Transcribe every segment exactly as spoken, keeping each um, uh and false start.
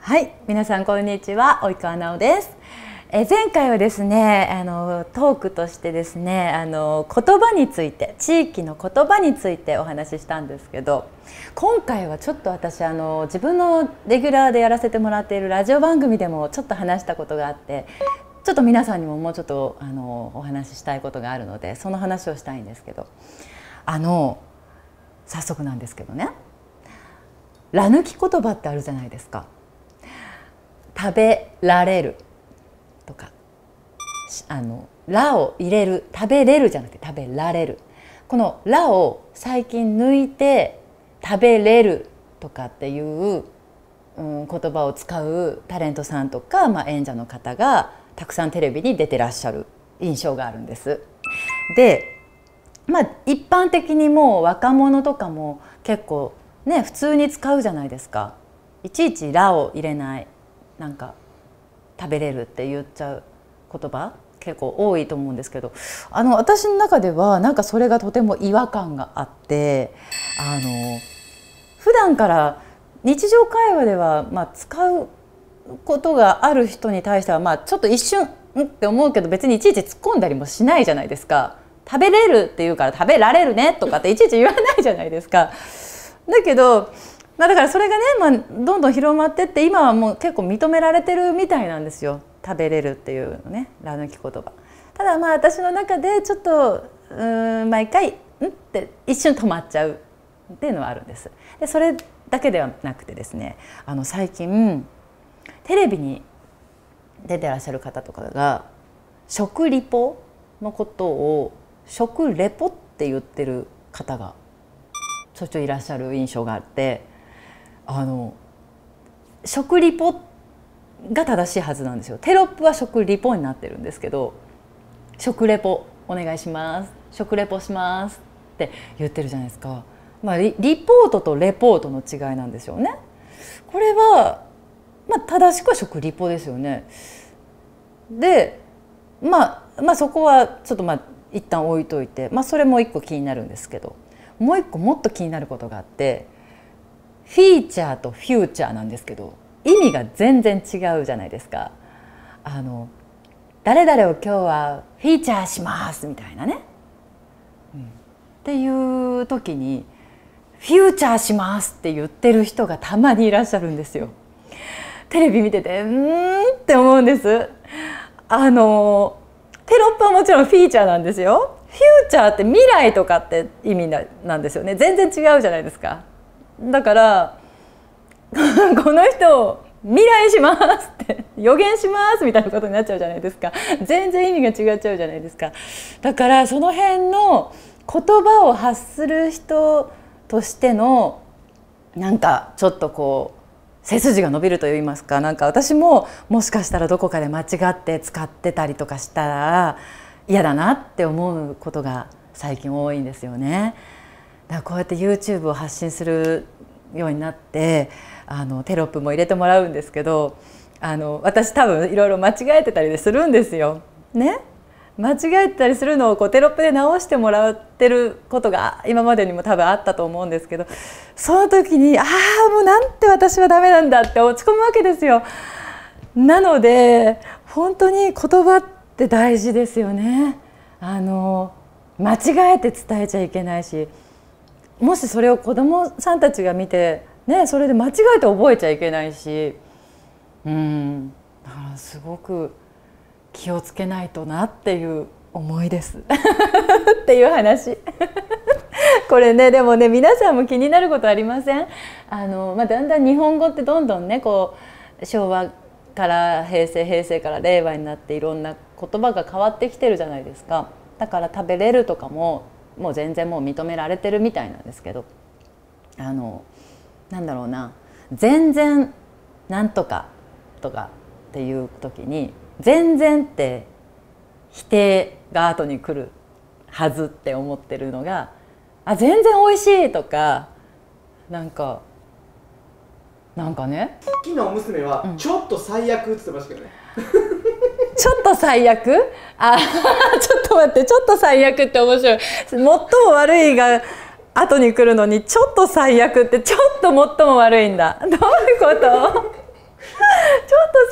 はい、皆さんこんにちは、及川直です。え前回はですね、あのトークとしてですね、あの言葉について、地域の言葉についてお話ししたんですけど、今回はちょっと私あの自分のレギュラーでやらせてもらっているラジオ番組でもちょっと話したことがあって、ちょっと皆さんにももうちょっとあのお話ししたいことがあるので、その話をしたいんですけど、あの早速なんですけどね、ら抜き言葉ってあるじゃないですか。食べられるとか、あのらを入れる、食べれるじゃなくて食べられる、このらを最近抜いて食べれるとかっていう、うん、言葉を使うタレントさんとか、まあ、演者の方がたくさんテレビに出てらっしゃる印象があるんです。で、まあ一般的にもう若者とかも結構ね普通に使うじゃないですか。いちいちらを入れない、なんか食べれるって言っちゃう言葉結構多いと思うんですけど、あの私の中ではなんかそれがとても違和感があって、あの普段から日常会話ではまあ使うことがある人に対してはまあちょっと一瞬んって思うけど、別にいちいち突っ込んだりもしないじゃないですか。食べれるって言うから食べられるねとかっていちいち言わないじゃないですか。だけどまあだからそれがね、まあ、どんどん広まってって、今はもう結構認められてるみたいなんですよ、食べれるっていうのね、ら抜き言葉。ただまあ私の中でちょっとうーん毎回「ん?」って一瞬止まっちゃうっていうのはあるんです。でそれだけではなくてですね、あの最近テレビに出てらっしゃる方とかが食リポのことを食レポって言ってる方がちょいちょいいらっしゃる印象があって、あの食リポが正しいはずなんですよ。テロップは食リポになってるんですけど、食レポお願いします、食レポしますって言ってるじゃないですか。まあ、リ, リポートとレポートの違いなんですよね。これは、まあ、正しくは食リポですよね。で、まあ、まあそこはちょっとまあ一旦置いといて、まあ、それも一個気になるんですけど、もう一個もっと気になることがあって、フィーチャーとフューチャーなんですけど、意味が全然違うじゃないですか。あの誰々を今日はフィーチャーしますみたいなね、うん、っていう時にフューチャーしますって言ってる人がたまにいらっしゃるんですよ。テレビ見ててうーんって思うんです。あのテロップはもちろんフィーチャーなんですよ。フューチャーって未来とかって意味なんですよね。全然違うじゃないですか。だからこの人未来しますって予言しますみたいなことになっちゃうじゃないですか。全然意味が違っちゃうじゃないですか。だからその辺の言葉を発する人としてのなんかちょっとこう背筋が伸びるといいますか、なんか私ももしかしたらどこかで間違って使ってたりとかしたら嫌だなって思うことが最近多いんですよね。だからこうやって ユーチューブ を発信するようになって、あのテロップも入れてもらうんですけど、あの私多分いろいろ間違えてたりするんですよ。ね、間違えてたりするのをこうテロップで直してもらってることが今までにも多分あったと思うんですけど、その時にああもうなんて私はダメなんだって落ち込むわけですよ。なので本当に言葉って大事ですよね。あの間違えて伝えちゃいけないし、もしそれを子どもさんたちが見て、ね、それで間違えて覚えちゃいけないし、うんだからすごく気をつけないとなっていう思いですっていう話これね、でもね皆さんも気になることありません？あの、まあ、だんだん日本語ってどんどんねこう昭和から平成、平成から令和になっていろんな言葉が変わってきてるじゃないですか。だから食べれるとかももう全然もう認められてるみたいなんですけど、あのなんだろうな、全然なんとかとかっていう時に全然って否定が後に来るはずって思ってるのが、あ全然おいしいとか、なんかなんかね、 昨日娘はちょっと最悪って言ってましたけどね、 うん、ちょっと最悪、あちょっと待って、ちょっと最悪って面白い。最も悪いが後に来るのにちょっと最悪って、ちょっと最も悪いんだ。どういうこと？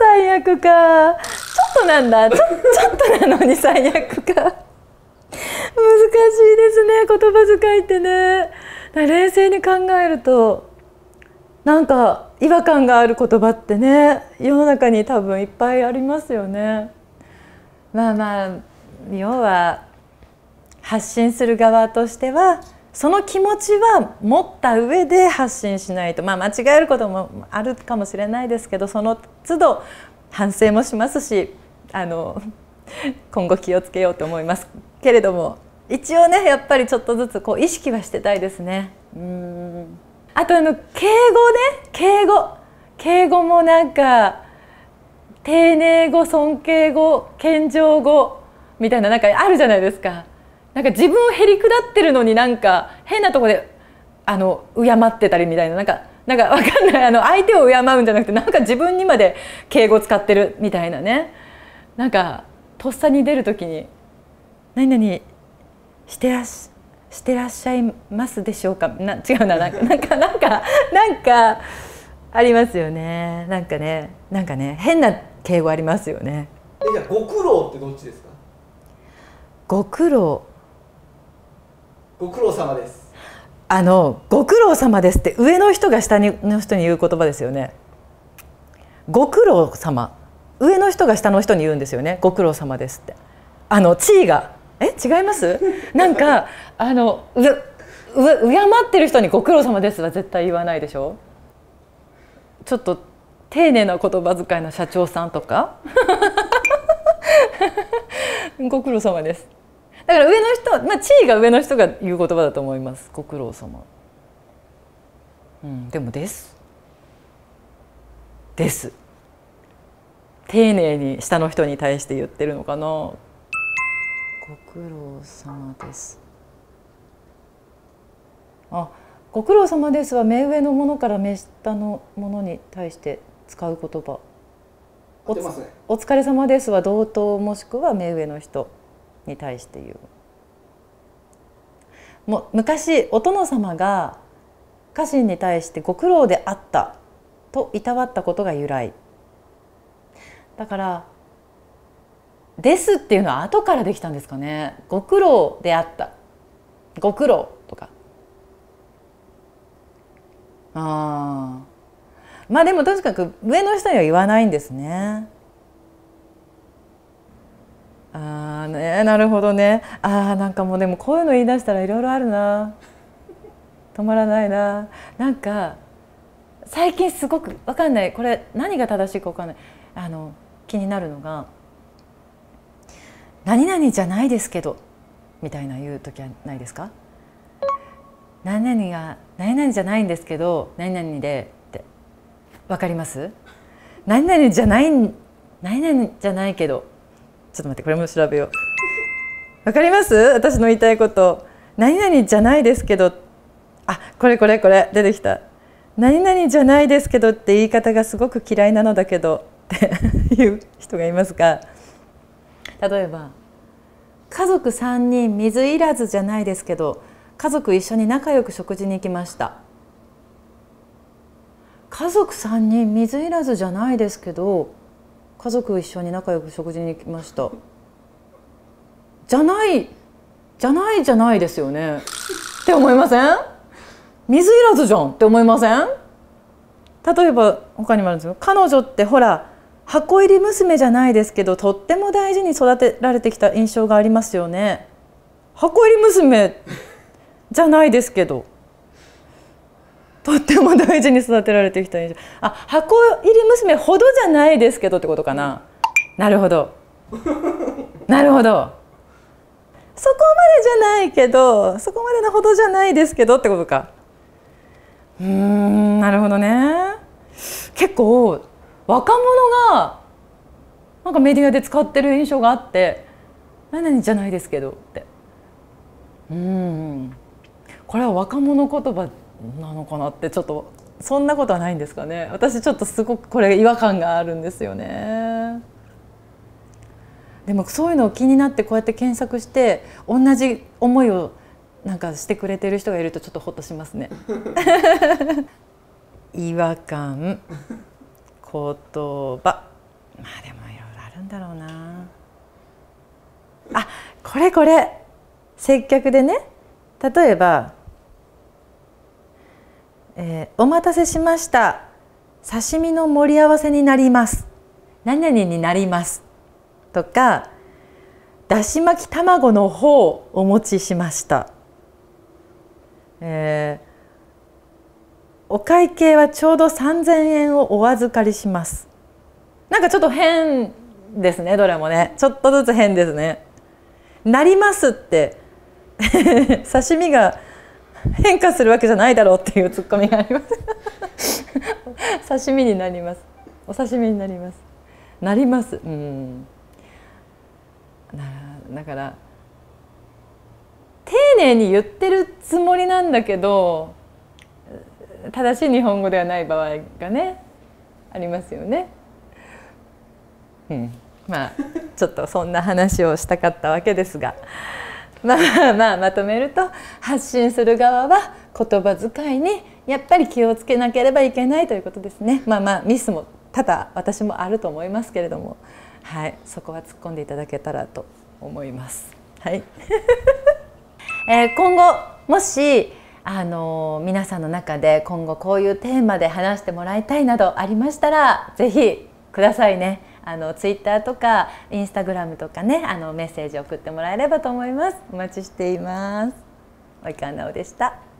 最悪か。ちょっとなんだ。ちょ、ちょっとなのに最悪か。難しいですね、言葉遣いってね。冷静に考えるとなんか違和感がある言葉ってね、世の中に多分いっぱいありますよね。まあまあ要は発信する側としてはその気持ちは持った上で発信しないと、まあ間違えることもあるかもしれないですけど、その都度反省もしますし、あの今後気をつけようと思いますけれども、一応ねやっぱりちょっとずつこう意識はしてたいですね。うーん、あとあの敬語ね、敬語敬語もなんか丁寧語、尊敬語、謙譲語みたいななんかあるじゃないですか。なんか自分をへりくだってるのになんか変なとこであの敬ってたりみたいな、なんかなんかわかんない、あの相手を敬うんじゃなくてなんか自分にまで敬語使ってるみたいなね。なんかとっさに出る時に「何々してらっししてらっしゃいますでしょうか」な違うな、なんかなんかなんかなんかありますよね。なんかねなんかね変な敬語ありますよね。 え、じゃあご苦労ってどっちですか？ ご苦労、 ご苦労様です。 あのご苦労様ですって上の人が下の人に言う言葉ですよね。ご苦労様、上の人が下の人に言うんですよね。ご苦労様ですって。あの地位がえ違います？なんかあのうう敬ってる人にご苦労様ですは絶対言わないでしょ。ちょっと丁寧な言葉遣いの社長さんとかご苦労様です。だから上の人、まあ、地位が上の人が言う言葉だと思います。ご苦労様。うん、でもですです丁寧に下の人に対して言ってるのかな。ご苦労様です。あ、ご苦労様ですは目上のものから目下のものに対して使う言葉。お, ね、お疲れ様ですは同等もしくは目上の人に対して言う。もう昔お殿様が家臣に対してご苦労であったといたわったことが由来だから、ですっていうのは後からできたんですかね。ご苦労であった、ご苦労とか。ああ、まあでもとにかく上の人には言わないんですね。ああね、なるほどね。ああ、なんかもうでもこういうの言い出したらいろいろあるな。止まらないな。なんか最近すごくわかんない、これ何が正しいかわかんない、あの気になるのが「何々じゃないですけど」みたいな言う時はないですか？何々が何々じゃないんですけど何々でってわかります？何々じゃない何々じゃないけど、ちょっと待って、これも調べよう。わかります？私の言いたいこと。何々じゃないですけど、あ、これこれこれ出てきた。何々じゃないですけどって言い方がすごく嫌いなのだけどっていう人がいますが、例えば家族さんにん水いらずじゃないですけど家族一緒に仲良く食事に行きました。家族さんにん水いらずじゃないですけど家族一緒に仲良く食事に行きました。じゃないじゃないじゃないですよねって思いません？水いらずじゃんって思いません？例えば他にもあるんですよ。彼女ってほら箱入り娘じゃないですけどとっても大事に育てられてきた印象がありますよね。箱入り娘じゃないですけどとっても大事に育てられてきた印象。あ、箱入り娘ほどじゃないですけどってことかな。なるほどなるほど、そこまでじゃないけどそこまでのほどじゃないですけどってことか。うーん、なるほどね。結構若者がなんかメディアで使ってる印象があって、何々じゃないですけどって、うーん、これは若者言葉なのかなって、ちょっとそんなことはないんですかね。私ちょっとすごくこれ違和感があるんですよね。でもそういうのを気になってこうやって検索して同じ思いをなんかしてくれてる人がいるとちょっとホッとしますね違和感言葉まあでもいろいろあるんだろうな。あ、これこれ接客でね、例えば、えー「お待たせしました、刺身の盛り合わせになります、何々になります」とか「だし巻き卵の方をお持ちしました」、えーお会計はちょうどさんぜんえんをお預かりします。なんかちょっと変ですね、どれもね。ちょっとずつ変ですね。なりますって刺身が変化するわけじゃないだろうっていうツッコミがあります刺身になります。お刺身になります。なります。うん。だから丁寧に言ってるつもりなんだけど、正しい日本語ではない場合がねありますよね。うん、まあちょっとそんな話をしたかったわけですが、まあまあまとめると、発信する側は言葉遣いにやっぱり気をつけなければいけないということですね。まあまあミスも多々私もあると思いますけれども、はい、そこは突っ込んでいただけたらと思います。はい、えー、今後もしあの皆さんの中で今後こういうテーマで話してもらいたいなどありましたら、ぜひくださいね。あのツイッターとかインスタグラムとかね、あのメッセージ送ってもらえればと思います。お待ちしています。及川奈緒でした。